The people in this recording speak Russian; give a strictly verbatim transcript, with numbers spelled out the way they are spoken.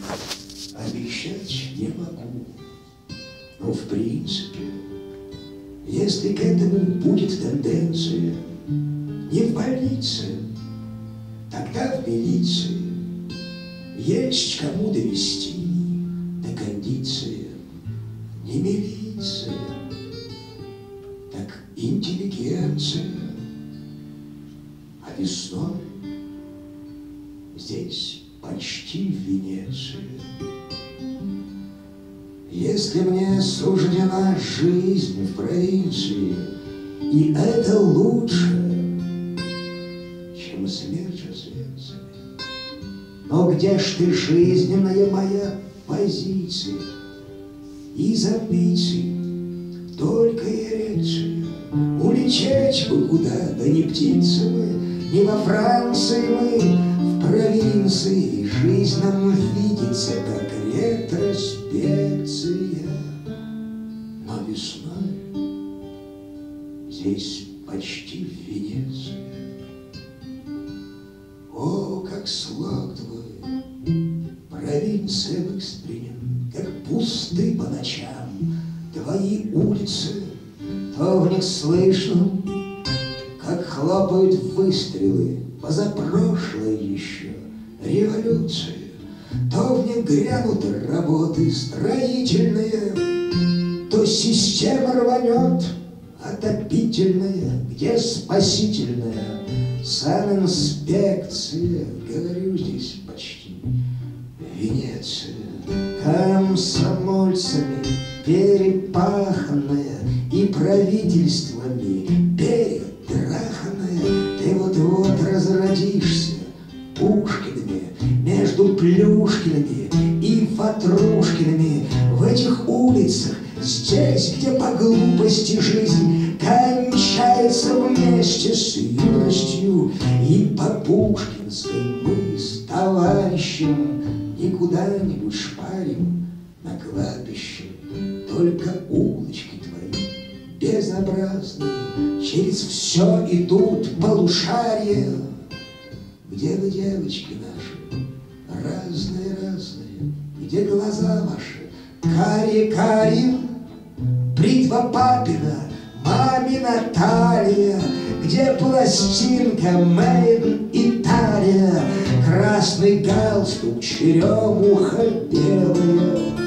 Обещать не могу, но в принципе, если к этому будет тенденция, не в больнице, тогда в милиции. Есть кому довести до кондиции. Не милиция, так интеллигенция. А весной здесь почти в Венеции. Если мне суждена жизнь в провинции, и это лучше, чем смерть в Освенциме. Но где ж ты, жизненная моя позиция? Из амбиций только эрекция. Улететь бы куда, да не птицы мы, не во Франции мы, в провинции. Жизнь нам видится, как ретроспекция. Но весной здесь почти в Венеции. О, как слог твой, провинция в эксперимент, как пусты по ночам твои улицы, то в них слышно, как хлопают выстрелы, позапрошлой еще революции, то в них грянут работы строительные, то система рванет отопительная, где спасительная санинспекция. Говорю, здесь почти Венеция. Комсомольцами перепаханная и правительствами перетраханная, ты вот-вот разродишься Пушкиными между Плюшкиными и Ватрушкиными в этих улицах, здесь, где по глупости жизнь кончается вместе с юностью, и по пушкинской мы с товарищем не куда-нибудь шпарим на кладбище, только улочки твои безобразные через все идут полушария. Где вы, девочки наши, разные-разные, где глаза ваши карие-карие, бритва папина, мамина талия, где пластинка Made in Italia, красный галстук, черемуха белая.